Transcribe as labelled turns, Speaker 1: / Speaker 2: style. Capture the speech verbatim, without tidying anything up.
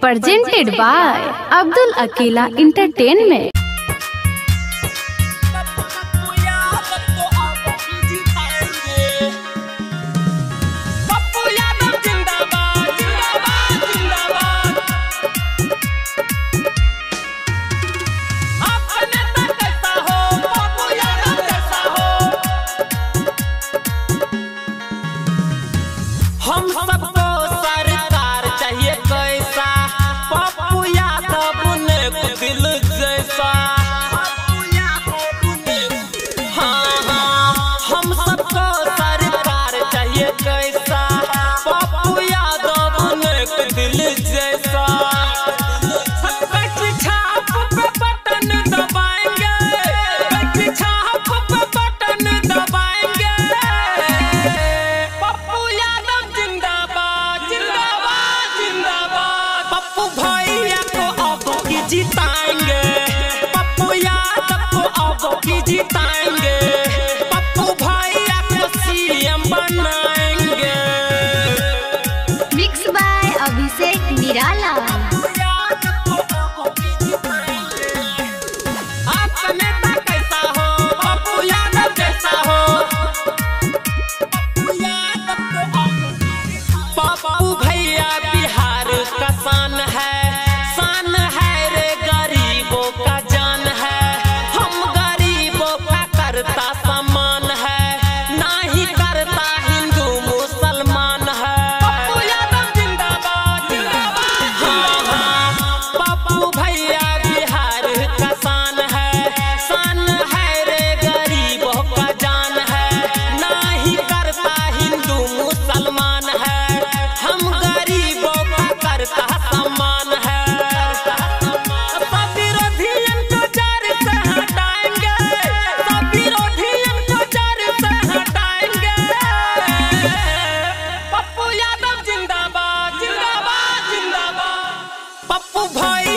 Speaker 1: presented by Abdul Akila Entertainment.
Speaker 2: हम सबको सरकार चाहिए कैसा, पप्पू यादव ने दिल जैसा। हाँ हाँ हम सबको सरकार चाहिए कैसा, पप्पू यादव ने दिल जैसा। छाप पे बटन दबाएंगे, छाप पे बटन दबाएंगे। पप्पू यादव जिंदाबाद जिंदाबाद जिंदाबाद। पप्पू भैया को अब की जिताएंगे, पप्पू यादव को अब की जिताएंगे। पप्पू भैया को सीएम बनाएंगे।
Speaker 1: Mixed by अभिषेक निराला।
Speaker 2: आपका नेता कैसा हो, पप्पू यादव जैसा हो। पप्पू भैया बिहार का शान है, शान है रे गरीबों का जान है। हम गरीबों का करता सम्मान है, ना ही करता हिंदू मुसलमान है। पप्पू यादव जिंदाबाद जिंदाबाद। हाँ हाँ पप्पू भैया बिहार का शान है, शान है रे गरीबों का जान है। ना ही करता हिंदू मुसलमान है, हम गरीबों का करता सम्मान है। सब विरोधियन को जड़ से हटाएंगे, सब विरोधियन को जड़ से हटाएंगे। पप्पू यादव जिंदाबाद जिंदाबाद जिंदाबाद। पप्पू भाई